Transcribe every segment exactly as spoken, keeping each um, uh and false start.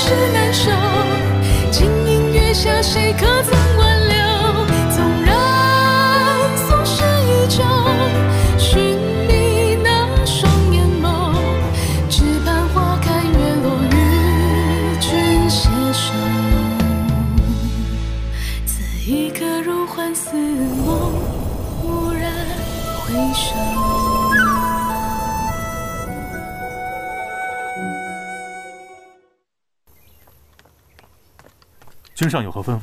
是难受。静音乐下，谁可曾挽留？纵然总是依旧，寻觅那双眼眸，只盼花开月落，与君携手。此一刻如幻似梦，蓦然回首。 君上有何吩咐？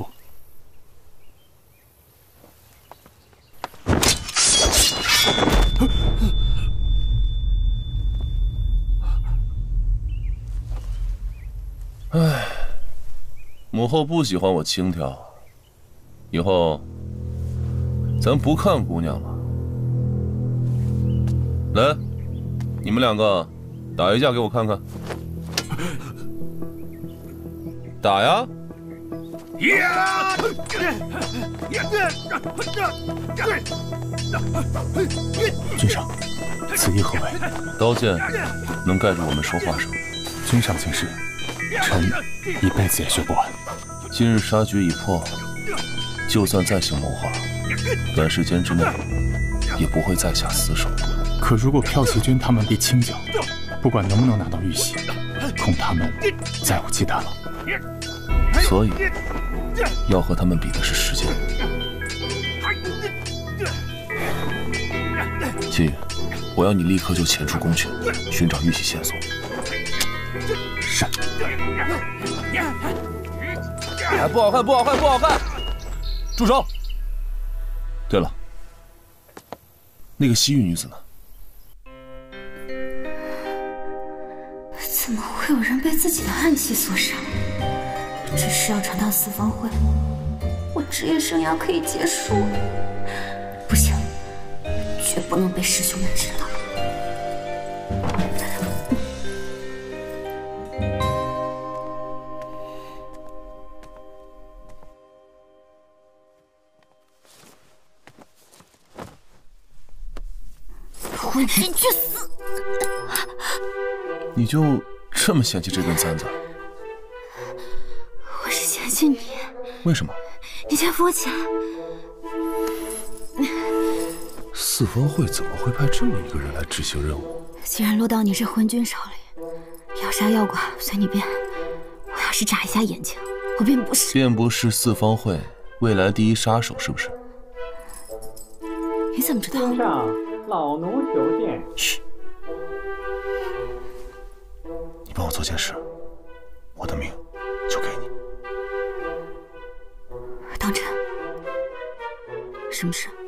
唉，母后不喜欢我轻佻，以后咱不看姑娘了。来，你们两个打一架给我看看。打呀！ 君上，此意何为？ 刀剑能盖住我们说话声。 君上请示，臣一辈子也学不完。 今日杀局已破，就算再行谋划，短时间之内也不会再下死手。 可如果骠骑军他们必清剿，不管能不能拿到玉玺，恐他们再无忌惮了。 所以。 要和他们比的是时间。谢宇，我要你立刻就前出宫去，寻找玉玺线索。 是。 哎，不好看，不好看，不好看！住手！对了，那个西域女子呢？ 怎么会有人被自己的暗器所伤？ 只是要传到四方会，我职业生涯可以结束了。不行，绝不能被师兄们知道。混心去死！ 你就这么嫌弃这根簪子？ 我是嫌弃你， 为什么？ 你先扶我起来。 四方会怎么会派这么一个人来执行任务？ 既然落到你这昏君手里，要杀要剐随你便。我要是眨一下眼睛，我便不是…… 便不是四方会未来第一杀手，是不是？ 你怎么知道？ 君上，老奴求见。 嘘，你帮我做件事，我的命就给你。 当真？什么事？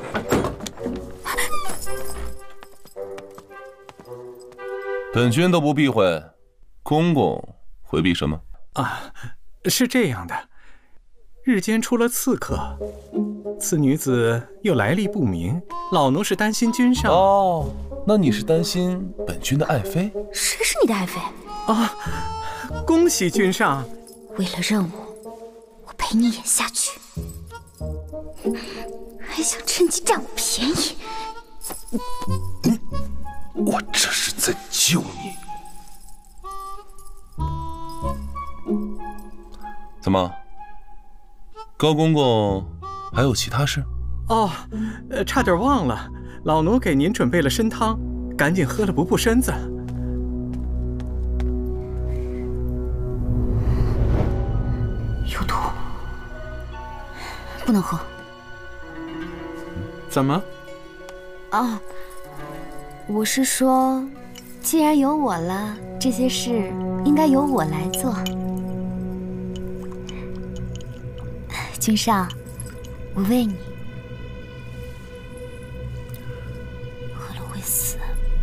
本君都不避讳，公公回避什么？ 啊，是这样的，日间出了刺客，此女子又来历不明，老奴是担心君上。 哦，那你是担心本君的爱妃？ 谁是你的爱妃？ 啊，恭喜君上！ 为了任务。 陪你演下去，还想趁机占我便宜？ 我这是在救你。怎么，高公公还有其他事？ 哦，呃，差点忘了，老奴给您准备了参汤，赶紧喝了补补身子。 有毒。 不能喝。 怎么？ 啊，我是说，既然有我了，这些事应该由我来做。君上，我喂你，喝了会死。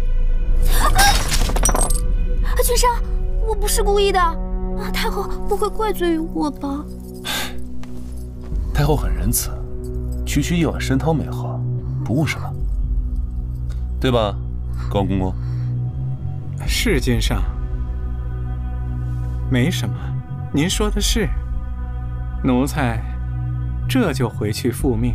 啊！君上，我不是故意的，啊，太后不会怪罪于我吧？ 太后很仁慈，区区一碗参汤没喝，不误什么，对吧，高公公？ 是君上，没什么，您说的是。奴才这就回去复命。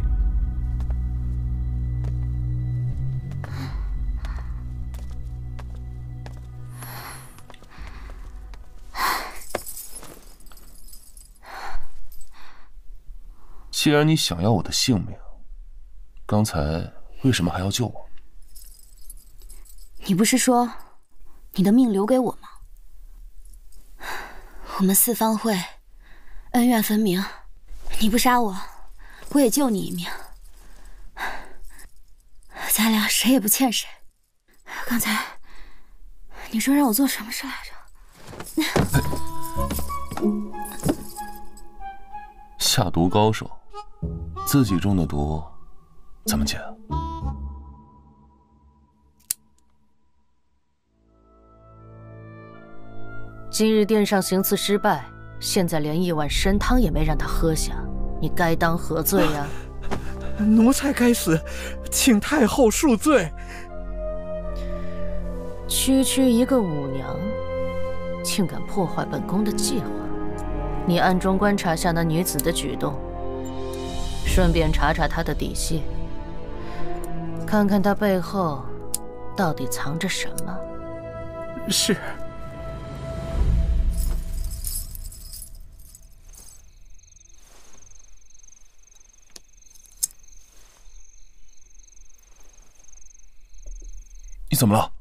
既然你想要我的性命，刚才为什么还要救我？ 你不是说你的命留给我吗？我们四方会恩怨分明，你不杀我，我也救你一命。咱俩谁也不欠谁。刚才你说让我做什么事来着？ 下毒高手，自己中的毒怎么解？ 今日殿上行刺失败，现在连一碗参汤也没让他喝下，你该当何罪呀？ 奴才该死，请太后恕罪。 区区一个舞娘，竟敢破坏本宫的计划！你暗中观察下那女子的举动，顺便查查她的底细，看看她背后到底藏着什么。 是。 你怎么了？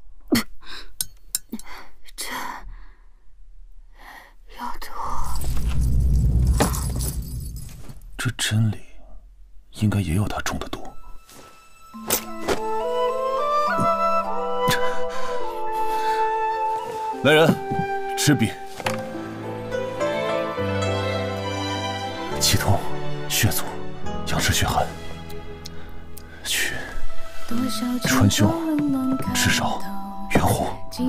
这有毒。 这针里应该也有他中的毒。来人，持笔。气痛、血阻、阳实血寒，去川芎、炙烧、圆红。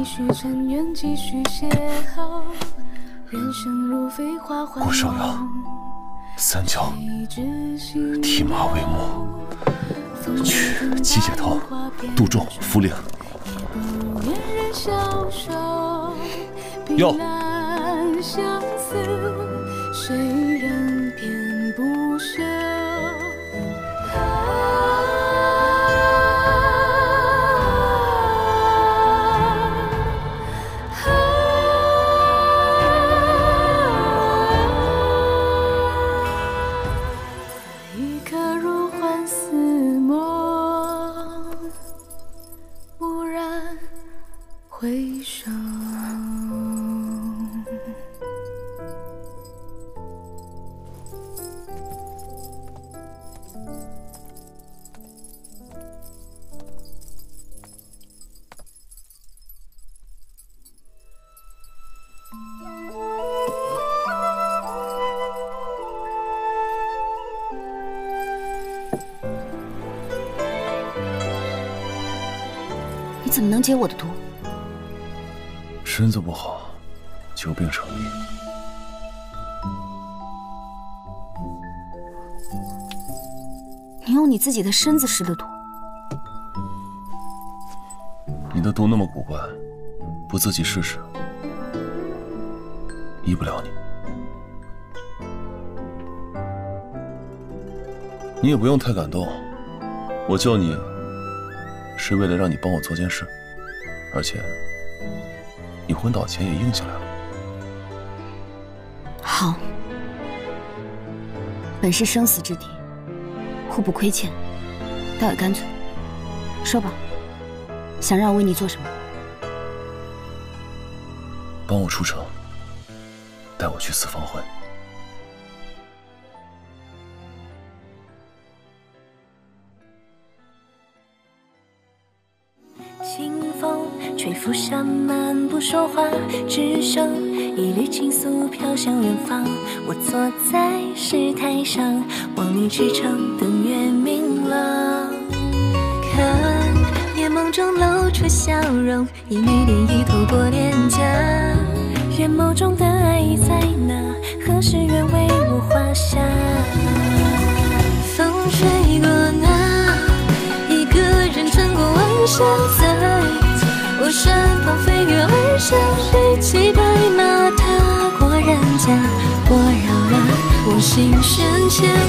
过芍药、三焦、提马为末，取鸡血头、杜仲、茯苓。药。谁人偏不休？一颗如幻似梦，蓦然回首。你怎么能解我的毒？身子不好，久病成医。 你用你自己的身子施的毒？ 你的毒那么古怪，不自己试试，医不了你。你也不用太感动，我救你是为了让你帮我做件事，而且你昏倒前也应下来了。 好，本是生死之敌，互不亏欠，倒也干脆。说吧，想让我为你做什么？ 帮我出城，带我去四方会。 清风吹拂山漫不说话，只剩一缕倾诉飘向远方。我坐在石台上，望你驰骋等月明朗。看夜梦中露出笑容，一枚涟漪透过脸颊。愿眸中的爱已在那，何时愿为我画下？风吹过那，一个人穿过晚霞，在我身旁飞跃而下，飞骑白马踏过人家，我绕了我心深浅。